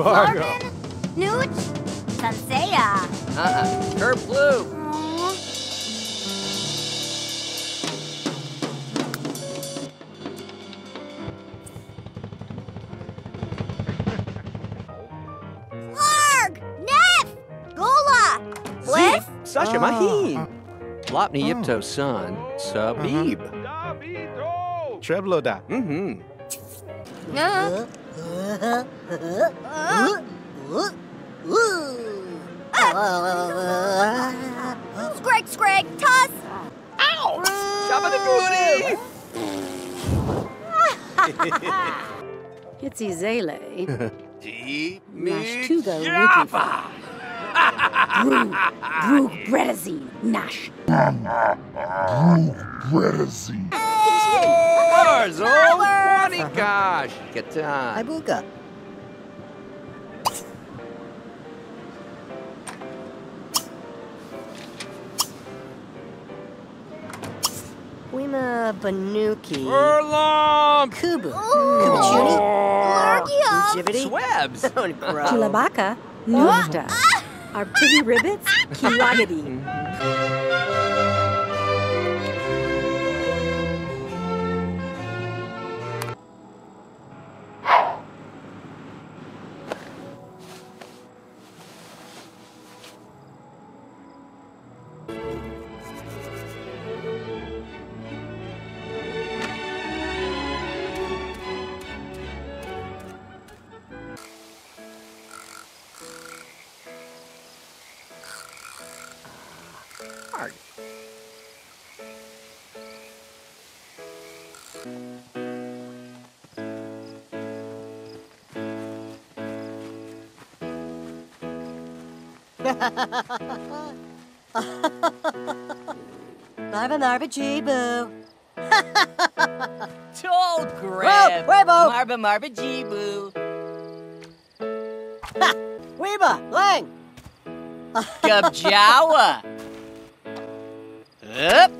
Marvin? Nooch? Sansea. Herb Blue. Larg! Nef! Gola! Bliss? Sasha Mahin. Lopni Yipto son. Sabib. Trebloda. Scrag, scrag, toss! Ow! Shabba It's Izele. Nash to the Java. Brug Bredazine. Nash. Arzo. Wanikash. Katan. Ibuka. Wima Banuki. Furlong. Kubu. Kubachuni. Largia! Jivity. Swebs. Chulabaka. Nufta. Arptibi Ribbits. Kiwagadi. Marba Jibu. Told Grab. Webo. Marba Jibu. Weba. Lang. Gubjawa. Up.